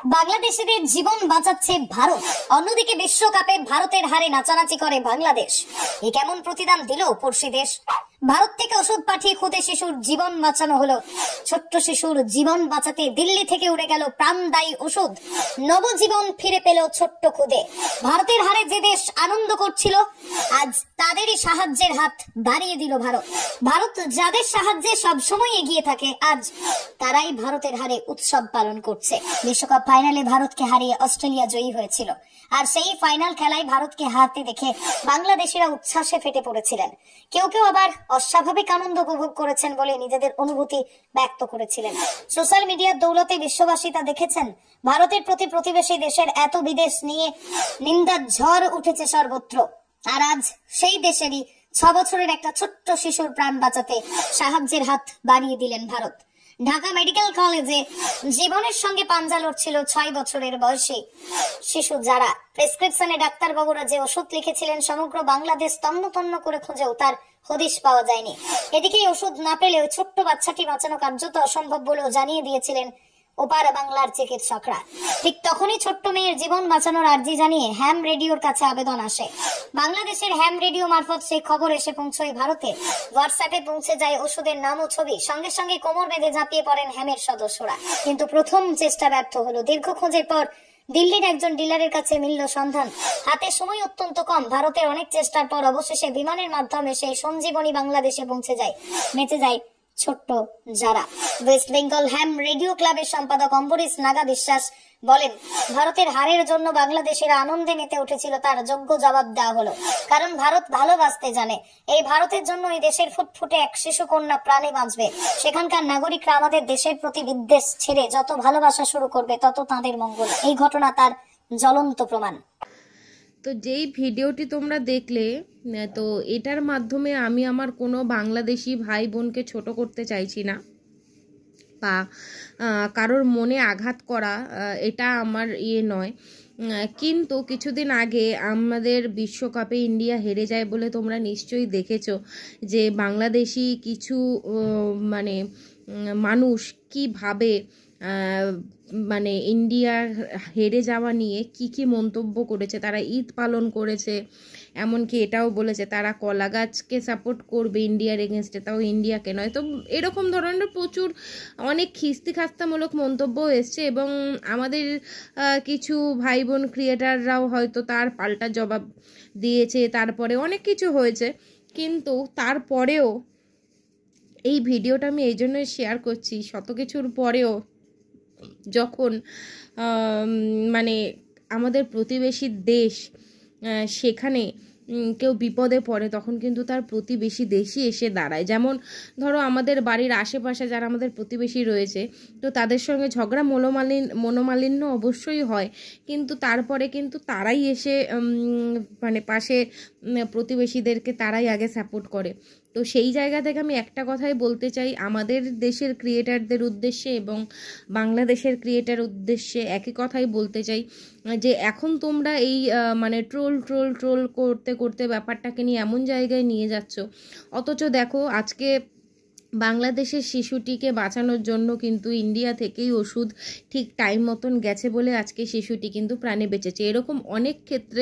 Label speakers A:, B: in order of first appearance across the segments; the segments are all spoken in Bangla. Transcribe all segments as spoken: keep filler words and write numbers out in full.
A: বাংলাদেশিদের জীবন বাঁচাচ্ছে ভারত, অন্যদিকে বিশ্বকাপে ভারতের হারে নাচানাচি করে বাংলাদেশ। এ কেমন প্রতিদান দিল পড়শি দেশ? ভারত থেকে ওষুধ পাঠিয়ে খুদে শিশুর জীবন বাঁচানো হলো। ছোট্ট শিশুর জীবন বাঁচাতে দিল্লি থেকে উড়ে গেল প্রাণদায়ী ওষুধ, নবজীবন ফিরে পেল ছোট্ট খুদে। ভারতের হারে যে দেশ আনন্দ করছিল, আজ তাদেরই সাহায্যের হাত বাড়িয়ে দিল ভারত। ভারত যাদের সাহায্যে সবসময় এগিয়ে থাকে, আজ তারাই ভারতের হারে উৎসব পালন করছে। বিশ্বকাপ ফাইনালে ভারতকে হারিয়ে অস্ট্রেলিয়া জয়ী হয়েছিল, আর সেই ফাইনাল খেলায় ভারতকে হারতে দেখে বাংলাদেশিরা উচ্ছ্বাসে ফেটে পড়েছিলেন। কেউ কেউ আবার অস্বাভাবিক আনন্দ উপভোগ করেছেন বলে নিজেদের অনুভূতি ব্যক্ত করেছিলেন। সোশ্যাল মিডিয়ার দৌলতে বিশ্ববাসী তা দেখেছেন। ভারতের প্রতি প্রতিবেশী দেশের এত বিদেশ নিয়ে নিন্দার ঝড় উঠেছে সর্বত্র, আর আজ সেই দেশেরই ছ বছরের একটা ছোট্ট শিশুর প্রাণ বাঁচাতে সাহায্যের হাত বাড়িয়ে দিলেন ভারত। ঢাকা মেডিকেল কলেজে জীবনের সঙ্গে পাঞ্জা লড়ছিল ছয় বছরের বয়সী শিশু যারা। প্রেসক্রিপশনে ডাক্তারবাবুরা যে ওষুধ লিখেছিলেন, সমগ্র বাংলাদেশ তন্ন তন্ন করে খুঁজেও তার হদিশ পাওয়া যায়নি। এদিকে ওষুধ না পেলে ওই ছোট্ট বাচ্চাটি বাঁচানো কার্যত অসম্ভব বলেও জানিয়ে দিয়েছিলেন ওপার বাংলার চিকিৎসকরা। ঠিক তখনই ছোট্ট মেয়ের জীবন বাঁচানোর আর্জি জানিয়ে হ্যাম রেডিওর কাছে আবেদন আসে। বাংলাদেশের হ্যাম রেডিও মারফত সেই খবর এসে পৌঁছয় ভারতে। হোয়াটসঅ্যাপে পৌঁছে যায় ওষুধের নাম ও ছবি। সঙ্গে সঙ্গে কোমর বেঁধে ঝাঁপিয়ে পড়েন হ্যামের সদস্যরা। কিন্তু প্রথম চেষ্টা ব্যর্থ হলো। দীর্ঘ খোঁজের পর দিল্লির একজন ডিলারের কাছে মিলল সন্ধান। হাতে সময় অত্যন্ত কম। ভারতের অনেক চেষ্টার পর অবশেষে বিমানের মাধ্যমে সেই সঞ্জীবনী বাংলাদেশে পৌঁছে যায়। বেঁচে যায় ছোট্ট যারা। ওয়েস্ট বেঙ্গল হ্যাম রেডিও ক্লাবের সম্পাদক অম্বরীশ নাগা বিশ্বাস বলেন, ভারতের হারের জন্য বাংলাদেশের আনন্দে মেতে উঠেছিল, তার যোগ্য জবাব দেওয়া হলো। কারণ ভারত ভালোবাসতে জানে। এই ভারতের জন্য এই দেশের ফুটফুটে এক শিশু কন্যা প্রাণে বাঁচবে। সেখানকার নাগরিকরা আমাদের দেশের প্রতি বিদ্বেষ ছেড়ে যত ভালোবাসা শুরু করবে, তত তাঁদের মঙ্গল। এই ঘটনা তার জ্বলন্ত প্রমাণ।
B: তো যেই ভিডিওটি তোমরা দেখলে, তো এটার মাধ্যমে আমি আমার কোনো বাংলাদেশি ভাই বোনকে ছোট করতে চাইছি না, বা কারোর মনে আঘাত করা, এটা আমার ইয়ে নয়। কিন্তু কিছুদিন আগে আমাদের বিশ্বকাপে ইন্ডিয়া হেরে যায় বলে তোমরা নিশ্চয়ই দেখেছো যে বাংলাদেশি কিছু মানে মানুষ কিভাবে মানে ইন্ডিয়া হেরে যাওয়া নিয়ে কি কি মন্তব্য করেছে। তারা ঈদ পালন করেছে, এমনকি এটাও বলেছে তারা কলা গাছকে সাপোর্ট করবে ইন্ডিয়ার এগেনস্টে, তাও ইন্ডিয়াকে নয়। তো এরকম ধরনের প্রচুর অনেক খিস্তি খাস্তামূলক মন্তব্য এসছে, এবং আমাদের কিছু ভাই বোন ক্রিয়েটাররাও হয়তো তার পাল্টা জবাব দিয়েছে। তারপরে অনেক কিছু হয়েছে, কিন্তু তারপরেও এই ভিডিওটা আমি এই জন্যই শেয়ার করছি, শত কিছুর পরেও যখন মানে আমাদের প্রতিবেশী দেশ সেখানে কেউ বিপদে পড়ে, তখন কিন্তু তার প্রতিবেশী দেশই এসে দাঁড়ায়। যেমন ধরো আমাদের বাড়ির আশেপাশে যারা আমাদের প্রতিবেশী রয়েছে, তো তাদের সঙ্গে ঝগড়া মনোমালিন্য মনোমালিন্য অবশ্যই হয়, কিন্তু তারপরে কিন্তু তারাই এসে মানে পাশে প্রতিবেশীদেরকে তারাই আগে সাপোর্ট করে। তো সেই জায়গা থেকে আমি একটা কথাই বলতে চাই আমাদের দেশের ক্রিয়েটারদের উদ্দেশ্যে এবং বাংলাদেশের ক্রিয়েটার উদ্দেশ্যে একই কথাই বলতে চাই যে এখন তোমরা এই মানে ট্রোল ট্রোল ট্রোল করতে করতে ব্যাপারটাকে নিয়ে এমন জায়গায় নিয়ে যাচ্ছ, অথচ দেখো আজকে বাংলাদেশের শিশুটিকে বাঁচানোর জন্য কিন্তু ইন্ডিয়া থেকেই ওষুধ ঠিক টাইম মতন গেছে বলে আজকে শিশুটি কিন্তু প্রাণে বেঁচেছে। এরকম অনেক ক্ষেত্রে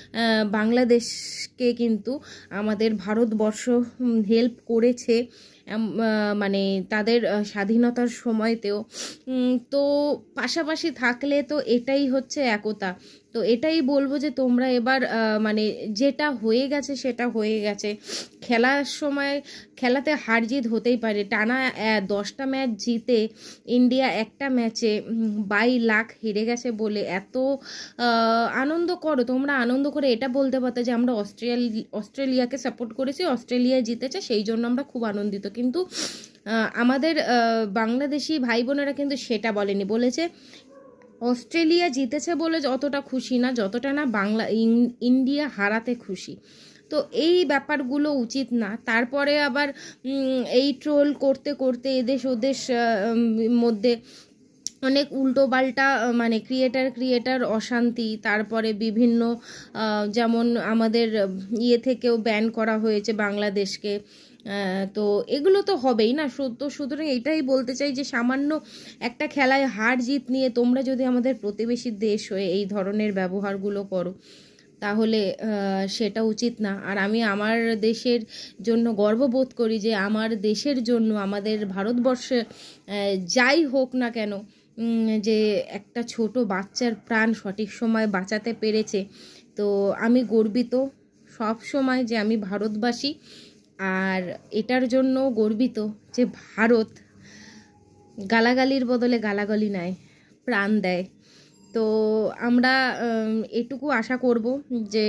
B: বাংলাদেশকে কিন্তু আমাদের ভারতবর্ষ হেল্প করেছে, মানে তাদের স্বাধীনতার সময়তেও। তো পাশাপাশি থাকলে তো এটাই হচ্ছে একতা। তো এটাই বলবো যে তোমরা এবার মানে যেটা হয়ে গেছে সেটা হয়ে গেছে। খেলার সময় খেলাতে হার জিত হতেই পারে। টানা দশটা ম্যাচ জিতে ইন্ডিয়া একটা ম্যাচে বাই লাখ হেরে গেছে বলে এত আনন্দ করো তোমরা। আনন্দ করে এটা বলতে পারতো যে আমরা অস্ট্রেলিয়া অস্ট্রেলিয়াকে সাপোর্ট করেছি, অস্ট্রেলিয়া জিতেছে, সেই জন্য আমরা খুব আনন্দিত। কিন্তু আমাদের বাংলাদেশি ভাই বোনেরা কিন্তু সেটা বলেনি, বলেছে অস্ট্রেলিয়া জিতেছে বলে যতটা খুশি না, যতটা না বাংলা ইন্ডিয়া হারাতে খুশি। তো এই ব্যাপারগুলো উচিত না। তারপরে আবার এই ট্রোল করতে করতে এদেশ ওদেশ মধ্যে অনেক উল্টো পাল্টা মানে ক্রিয়েটার ক্রিয়েটার অশান্তি, তারপরে বিভিন্ন যেমন আমাদের ইয়ে থেকেও ব্যান করা হয়েছে বাংলাদেশকে, তো এগুলো তো হবেই না। তো সুতরাং এটাই বলতে চাই যে সামান্য একটা খেলায় হার জিত নিয়ে তোমরা যদি আমাদের প্রতিবেশী দেশ হয়ে এই ধরনের ব্যবহারগুলো করো তাহলে সেটা উচিত না। আর আমি আমার দেশের জন্য গর্ববোধ করি যে আমার দেশের জন্য, আমাদের ভারতবর্ষে যাই হোক না কেন, যে একটা ছোট বাচ্চার প্রাণ সঠিক সময় বাঁচাতে পেরেছে। তো আমি গর্বিত সব সময় যে আমি ভারতবাসী, আর এটার জন্য গর্বিত যে ভারত গালাগালির বদলে গালাগালি নেয়, প্রাণ দেয়। তো আমরা এটুকু আশা করব যে,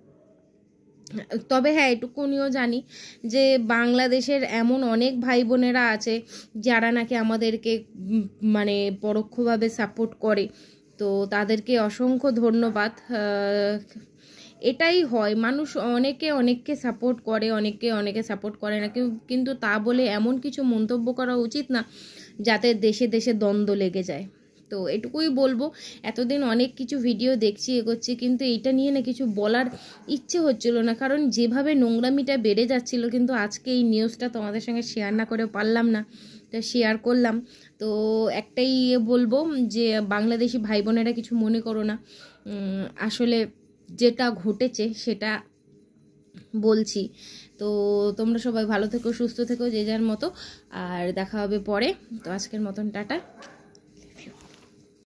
B: তবে হ্যাঁ এটুকুনিও জানি যে বাংলাদেশের এমন অনেক ভাই বোনেরা আছে যারা নাকি আমাদেরকে মানে পরোক্ষভাবে সাপোর্ট করে। তো তাদেরকে অসংখ্য ধন্যবাদ। এটাই হয়, মানুষ অনেকে অনেককে সাপোর্ট করে, অনেকে অনেকে সাপোর্ট করে না, কিন্তু তা বলে এমন কিছু মন্তব্য করা উচিত না যাতে দেশে দেশে দ্বন্দ্ব লেগে যায়। তো এটুকুই বলবো। এতদিন অনেক কিছু ভিডিও দেখছি এগোচ্ছি, কিন্তু এইটা নিয়ে না কিছু বলার ইচ্ছে হচ্ছিল না, কারণ যেভাবে নোংরামিটা বেড়ে যাচ্ছিল। কিন্তু আজকে এই নিউজটা তোমাদের সঙ্গে শেয়ার না করে পারলাম না, তা শেয়ার করলাম। তো একটাই বলবো যে বাংলাদেশি ভাই বোনেরা কিছু মনে করো না, আসলে যেটা ঘটেছে সেটা বলছি। তো তোমরা সবাই ভালো থেকো, সুস্থ থেকো, যে যার মতো, আর দেখা হবে পরে। তো আজকের মতন টাটা।